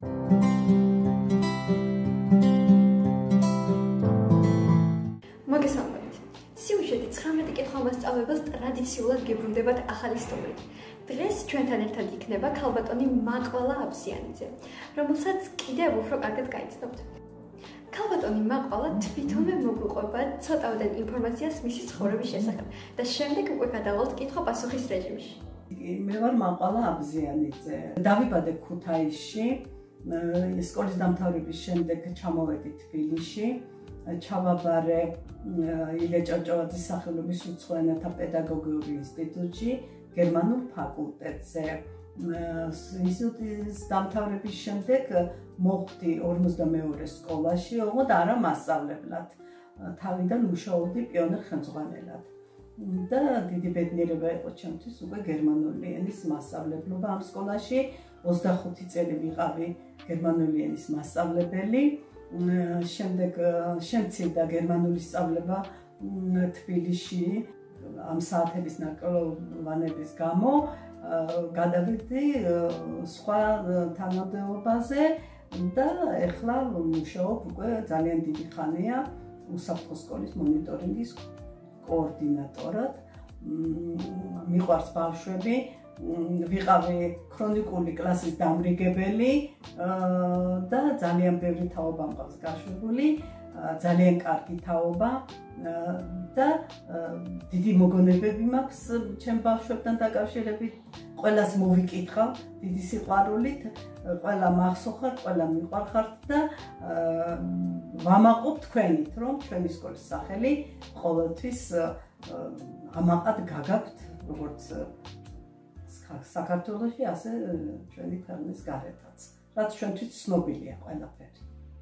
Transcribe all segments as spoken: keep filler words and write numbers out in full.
მოგესალმებით. სიუჟეტი ცხრამეტი კითხვა მასწავლებელს ტრადიციულად გებრუნდებათ ახალი სტუმრით. დღეს ჩვენთან ერთად იქნება ქალბატონი მაყვალა აბზიანიძე, რომელსაც კიდევ უფრო კარგად გაიცნობთ. ქალბატონი მაყვალა თვითონვე მოგვიყვება ცოტაოდენ ინფორმაციას მისი ცხოვრების შესახებ და შემდეგ უკვე გადავალთ კითხვა-პასუხის რეჟიმში. მე ვარ მაყვალა აბზიანიძე. დავიბადე ქუთაისში, სკოლის დამთავრების შემდეგ ჩამოვედი თბილისში. ჩავაბარე ილია ჭავჭავაძის სახელობის უცხო ენათა პედაგოგიური ინსტიტუტში, გერმანულ ფაკულტეტზე. ინსტიტუტის დამთავრების შემდეგ მოხვდი ორმოცდამეორე სკოლაში, ოღონდ არა მასწავლებლად. თავიდან მუშაობდი პიონერ ხელმძღვანელად. და დიდი ბედნიერება იყო ჩემთვის უკვე გერმანული ენის მასწავლებლობა ამ სკოლაში. ოცდახუთი წელი ვიყავი გერმანული ენის მასწავლებელი. შემდეგ შემცირდა გერმანული სწავლება თბილისში ამ საათების ნაკლოვანების გამო გადავედი სხვა თანამდებობაზე და ეხლა მუშაობ უკვე ძალიან დიდი ხანია უსაფრთხო სკოლის მონიტორინგის კოორდინატორად. მიყვარს ბავშვები, ვიყავი ქრონიკული კლასის დამრიგებელი და ძალიან ბევრი თაობა მყავს გაშვებული, ძალიან კარგი თაობა და დიდი მოგონებები მაქვს ჩემ ბავშვებთან დაკავშირებით. ყველას მოვიკითხავ დიდი სიყვარულით, ყველა მახსოვხართ, ყველა მიყვარხართ და ვამაყობ თქვენით, რომ ჩვენი სკოლის სახელი ყოველთვის ამაყად გაგაქვთ, როგორც საქართველოში, ასე ჩვენი ქვეყნის გარეთაც, რაც ჩვენთვის ცნობილია ყველაფერი.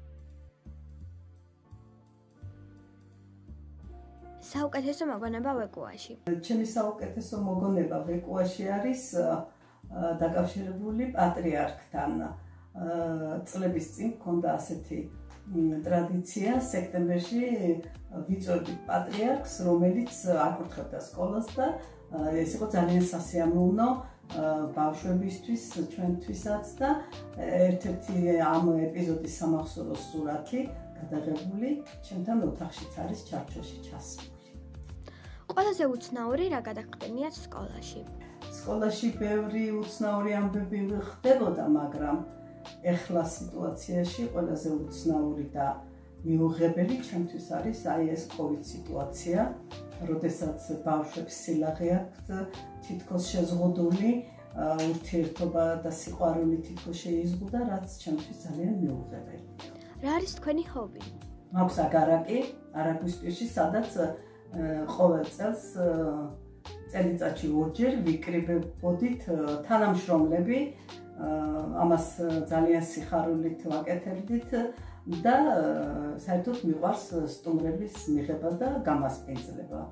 საუკეთესო მოგონება ვეკუაში. ჩემი საუკეთესო მოგონება ვეკუაში არის დაკავშირებული პატრიარქთან. წლების წინ მქონდა ასეთი ტრადიცია, სექტემბერში ვიწვევდი პატრიარქს, რომელიც აკურთხებდა სკოლას და ეს იყო ძალიან სასიამოვნო ბავშვებისთვის, ჩვენთვისაც და ერთ-ერთი ამ ეპიზოდის სამახსოვრო სურათი გადაღებული ჩემთან ოთახშიც არის ჩარჩოში ჩასმული. ყველაზე უცნაური რა გადაგხდენიათ სკოლაში? სკოლაში ბევრი უცნაური ამბები ხდებოდა, მაგრამ ეხლა სიტუაციაში ყველაზე უცნაური და მიუღებელი ჩემთვის არის აი ეს COVID სიტუაცია, როდესაც ბავშვებს სილაღე აქვთ თითქოს შეზღუდული, ურთიერთობა და სიყვარული თითქოს შეიზღუდა, რაც ჩემთვის ძალიან მიუღებელია. რა არის თქვენი ჰობი? მაქვს აგარაკი, არაგვის პირში, სადაც ყოველ წელს წელიწადში ორჯერ ვიკრიბებოდით თანამშრომლები, ამას ძალიან სიხარულით ვაკეთებდით და საერთოდ მიყვარს სტუმრების მიღება და გამასპინძლება.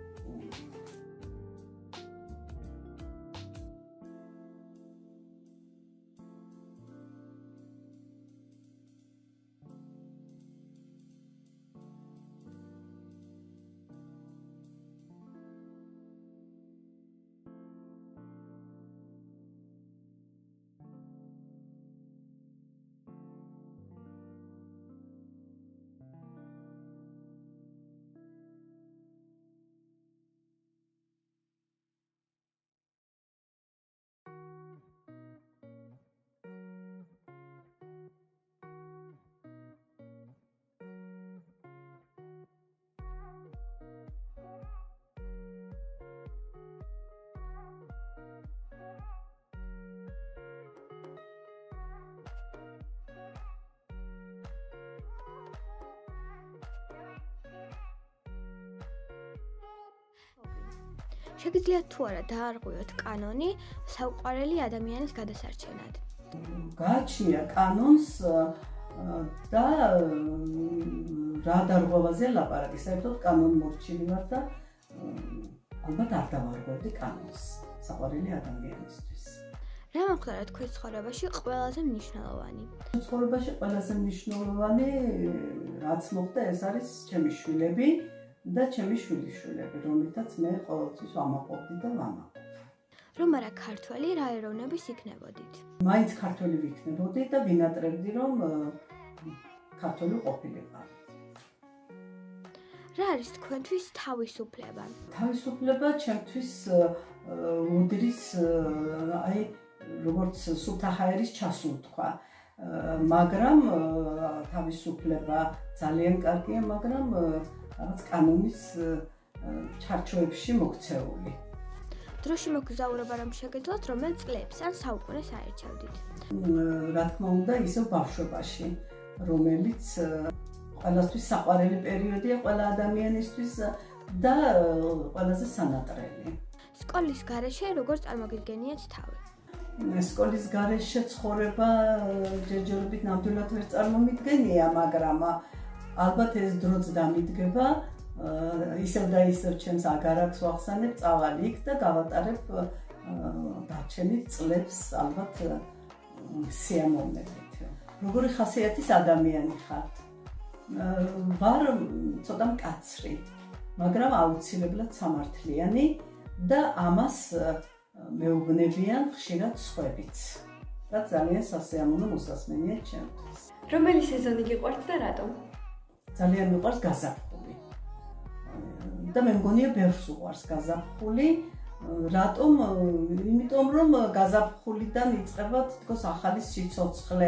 შეგიძლიათ თუ არა დაარღვიოთ კანონი საუყვარელი ადამიანის გადასარჩენად? გააჩნია კანონს და რა დარღვევაზე ლაპარაკი, საერთოდ კანონმორჩილი ვარ და ალბათ არ დავარღვევდი კანონს საყვარელი ადამიანისთვის. რა მომხდარა თქვენ ცხოვრებაში ყველაზე მნიშვნელოვანი? ცხოვრებაში ყველაზე მნიშვნელოვანი რაც მოხდა, ეს არის ჩემი შვილები და ჩემი შვილიშვილები, რომელთაც მე ყოველთვის ვამაყობდი და ვამაყობ. რომ არა ქართველი რა ეროვნების იქნებოდით? მაინც ქართველი ვიქნებოდი და ვინატრებდი რომ ქართველი ყოფილიყავ. რა არის თქვენთვის თავისუფლება? თავისუფლება ჩემთვის უდრის აი როგორც სულთა ჰაერის ჩასულთქვა. მაგრამ თავისუფლება ძალიან კარგია, მაგრამ რაღაც კანონის ჩარჩოებში მოქცეული. დროში მოგზაურობა რომ შეგეძლოთ, რომელ წლებს ან საუკუნეს აერჩევდით? რა თქმა უნდა, ისევ ბავშვობაში, რომელიც ყველასთვის საყვარელი პერიოდია ყველა ადამიანისთვის და ყველაზე სანატრელი. სკოლის გარეშე როგორ წარმოგიდგენიათ თავი? სკოლის გარეშე ცხოვრება ჯერჯერობით ნამდვილად ვერ წარმომიდგენია, მაგრამ ალბათ ეს დროც დამიდგება, ისევ და ისევ ჩემს აგარაკს ვახსენებ, წავალ იქ და გავატარებ დარჩენილ წლებს ალბათ სიამოვნებით. როგორი ხასიათის ადამიანი ხართ? ვარ ცოტა მკაცრი, მაგრამ აუცილებლად სამართლიანი და ამას მეუბნებიან ხშირად სხვებიც. და ძალიან სასიამოვნო მოსასმენია ჩემთვის. რომელი სეზონი გიყვართ და რატომ? ძალიან მიყვარს გაზაფხული. და მე მგონია ბევრს უყვარს გაზაფხული. რატომ? იმიტომ რომ გაზაფხულიდან იწყება თითქოს ახალი სიცოცხლე,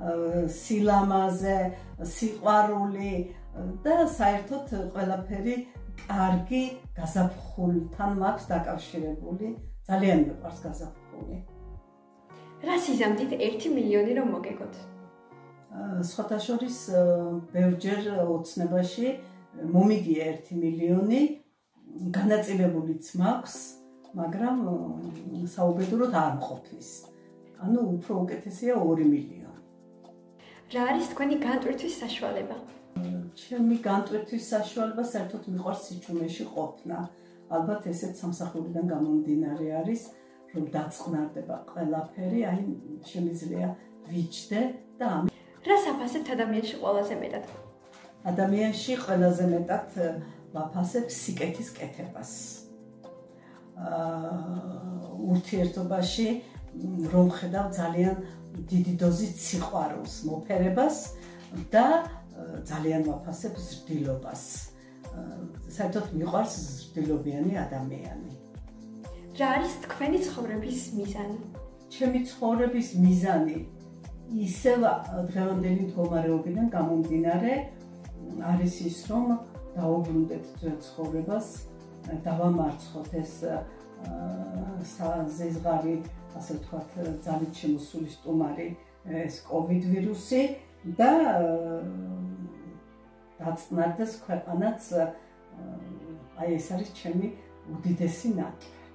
სილამაზე, სიყვარული და საერთოდ ყველაფერი კარგი გაზაფხულთან მაქვს დაკავშირებული. ძალიან მიყვარს გაზაფხული. რა სიზამთრით ერთი მილიონი რომ მოგეგოთ? სხვათა შორის ბევრჯერ ოცნებაში მომიგია ერთი მილიონი, განაწილებულიც მაქვს, მაგრამ საუბედუროდ არ მყოფნის. ანუ უფრო უკეთესია ორი მილიონი. რა არის თქვენი განტვირთვის საშუალება? ჩემი განტვირთვის საშუალება საერთოდ მიყვარს სიჩუმეში ყოფნა. ალბათ ესეც სამსახურიდან გამომდინარე არის, რომ დაწყნარდება ყველაფერი, აი შემიძლია ვიჯდე და ამ რას აფასებთ ადამიანში ყველაზე მეტად? ადამიანში ყველაზე მეტად ვაფასებ სიკეთის კეთებას. ურთიერთობაში რომ ხედავ ძალიან დიდი დოზით სიყვარულს, მოფერებას და ძალიან ვაფასებ ზრდილობას. საერთოდ მიყვარს ზრდილობიანი ადამიანი. რა არის თქვენი ცხოვრების მიზანი? ჩემი ცხოვრების მიზანი ისევ დღევანდელი მდგომარეობიდან გამომდინარე არის ის, რომ დაუბრუნდეთ ძველ ცხოვრებას, დავამარცხოთ ეს ზეზღარი, ასე ვთქვათ, ძალით შემოსული სტუმარი, ეს კოვიდ ვირუსი და დაწყნარდეს ქვეყანაც, აი ეს არის ჩემი უდიდესი ნაკლი.